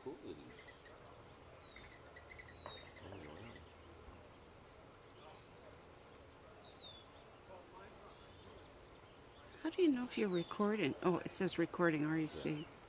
cool with these. Oh, wow. How do you know if you're recording? Oh, it says recording, REC. Yeah.